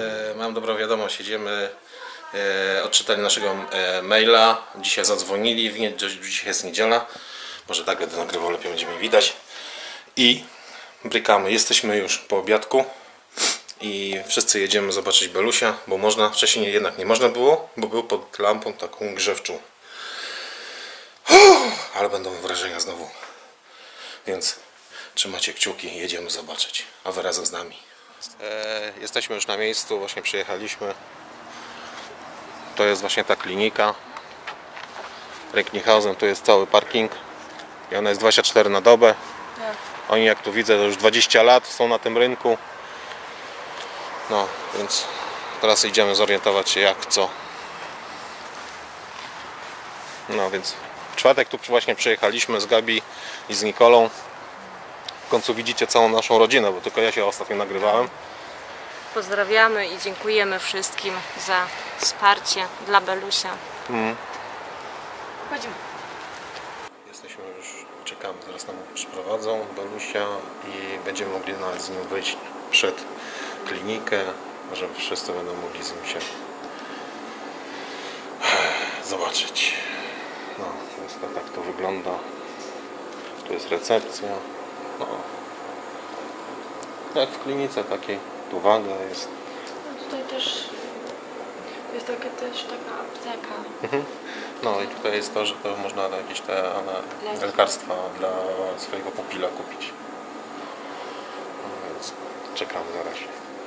Mam dobrą wiadomość, jedziemy odczytali naszego maila. Dzisiaj zadzwonili, dzisiaj jest niedziela. Może tak będę nagrywał, lepiej będzie mi widać. I brykamy, jesteśmy już po obiadku. I wszyscy jedziemy zobaczyć Belusia, bo można, wcześniej jednak nie można było, bo był pod lampą taką grzewczą. Ale będą wrażenia znowu. Więc trzymajcie kciuki, jedziemy zobaczyć. A wy razem z nami. Jesteśmy już na miejscu, właśnie przyjechaliśmy. To jest właśnie ta klinika. Recklinghausen, tu jest cały parking. I ona jest 24 na dobę. Tak. Oni, jak tu widzę, to już 20 lat są na tym rynku. No, więc teraz idziemy zorientować się jak, co. No więc w czwartek tu właśnie przyjechaliśmy z Gabi i z Nikolą. W końcu widzicie całą naszą rodzinę, bo tylko ja się ostatnio nagrywałem. Pozdrawiamy i dziękujemy wszystkim za wsparcie dla Belusia. Chodzimy. Jesteśmy już, czekamy, zaraz nam przyprowadzą Belusia i będziemy mogli nawet z nim wyjść przed klinikę, żeby wszyscy będą mogli z nim się zobaczyć. No, więc tak to wygląda. Tu jest recepcja. No, jak w klinice takiej, tu waga jest. No tutaj też jest taka apteka. No i tutaj jest to, że to można jakieś te lekarstwa dla swojego pupila kupić. No więc czekamy na razie.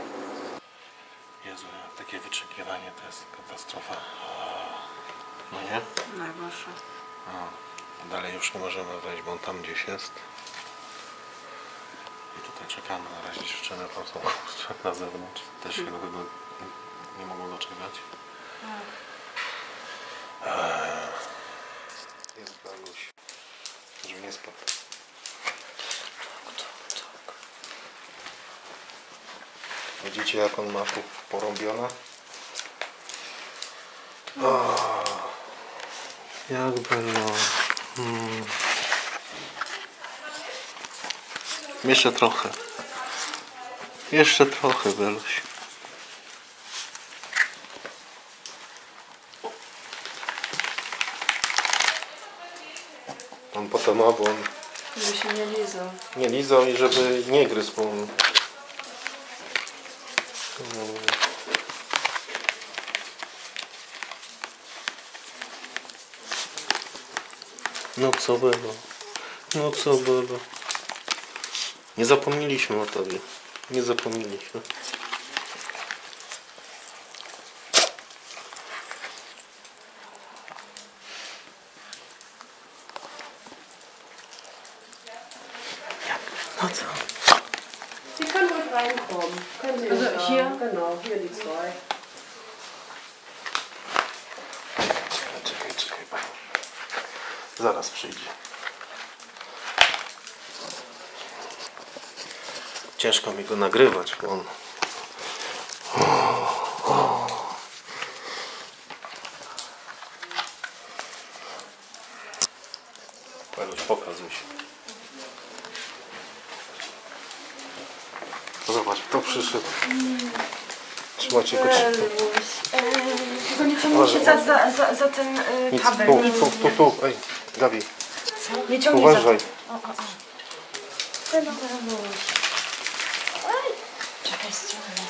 Jezu, takie wyczekiwanie to jest katastrofa. No nie? Najgorsza. Dalej już nie możemy wejść, bo on tam gdzieś jest. I tutaj czekamy na razie, dziewczyny tam są na zewnątrz. Też się do tego nie mogą doczekać. Jest Beluś. Żeby nie spadł. Widzicie, jak on ma tu porąbione? Jak Belu. Jeszcze trochę. Jeszcze trochę, Beluś. On potem ma, bo on... Żeby się nie lizał. Nie lizał i żeby nie gryzł, bo on... No co było? No co było? Nie zapomnieliśmy o tobie. Nie zapomnieliśmy. No co? Sie können ruhig reinkommen. Können Sie Also nicht, hier? Genau, hier die zwei. Czekaj. Zaraz przyjdzie. Ciężko mi go nagrywać, bo on... Już pokazuj się. Zobacz, kto przyszedł. Trzymajcie go. Tylko nie ciągnij się za ten kabel. Tu. Ej, Gabi. Nie ciągnij uważaj. Czekaj, ściągnę.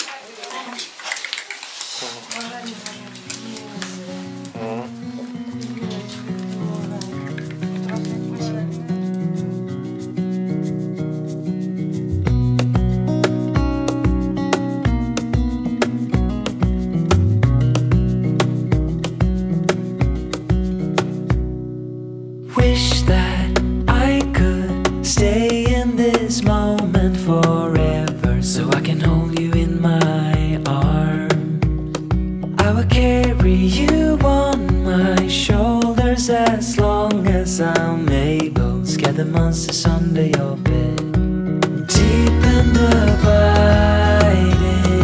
Wish that I could stay in this moment forever, so I can hold you in my arms. I will carry you on my shoulders as long as I'm able. Scare the monsters under your bed. Deep and abiding,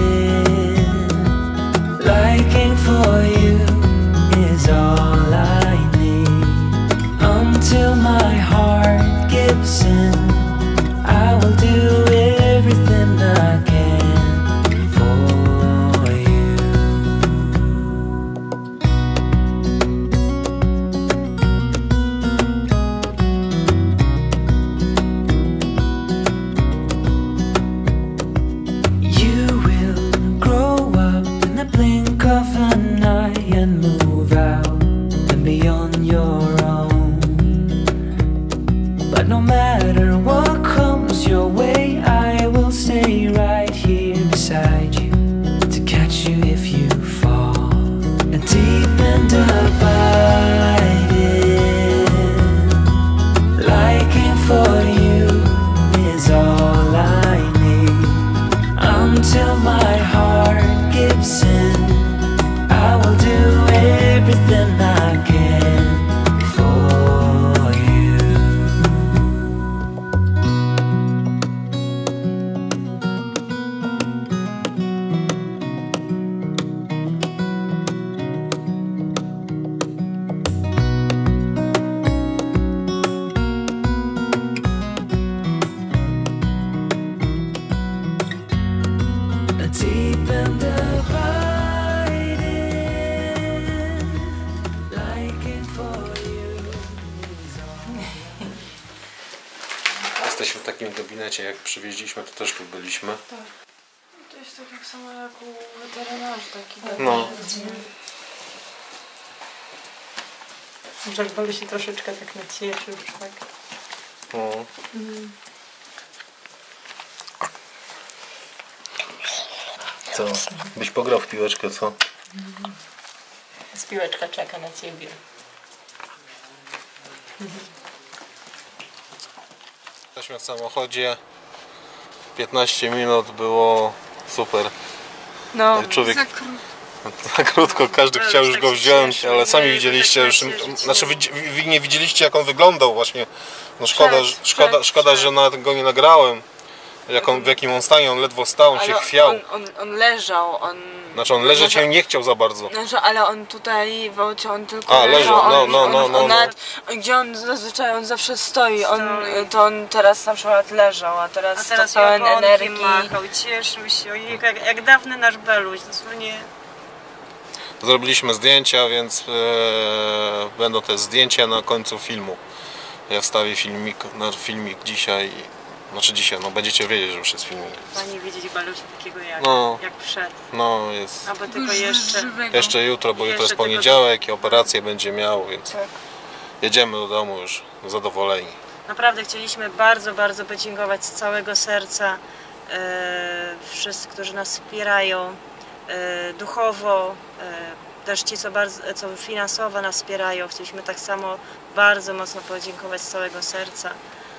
liking for you is all I need. Until my heart gives in, I will do everything I can for spend the bride liking for you. Jesteśmy w takim gabinecie, jak przywieźliśmy, to też tu byliśmy. To jest tak jak samo jak u weterynarzy taki. No. Żerbol się troszeczkę tak nacieszył, tak? No. Co? Byś pograł w piłeczkę, co? Piłeczka czeka na ciebie. Jesteśmy w samochodzie. 15 minut było super. No, Człowiek za krótko, każdy chciał już go wziąć, ale sami widzieliście już, znaczy wy nie widzieliście, jak on wyglądał właśnie. No szkoda, że nawet go nie nagrałem. W jakim on stanie, on ledwo stał, on się chwiał. On leżał, Znaczy on leżeć nie chciał za bardzo. Znaczy, ale on tutaj w aucie, on tylko leżał, no. Gdzie on zazwyczaj, on zawsze stoi, to on teraz na przykład leżał, a teraz to pełen energii. machał, cieszył się, jak dawny nasz Beluś, dosłownie. Zrobiliśmy zdjęcia, więc będą te zdjęcia na końcu filmu. Ja wstawię filmik dzisiaj. Znaczy dzisiaj, no będziecie wiedzieć, że już jest filmik. Pani widzieć Belusia takiego jak wszedł. No jest. Albo tylko Jeszcze jutro, bo jutro jest poniedziałek i operację będzie miał, więc jedziemy do domu już zadowoleni. Naprawdę chcieliśmy bardzo, bardzo podziękować z całego serca wszyscy, którzy nas wspierają duchowo, też ci, co finansowo nas wspierają. Chcieliśmy tak samo bardzo mocno podziękować z całego serca.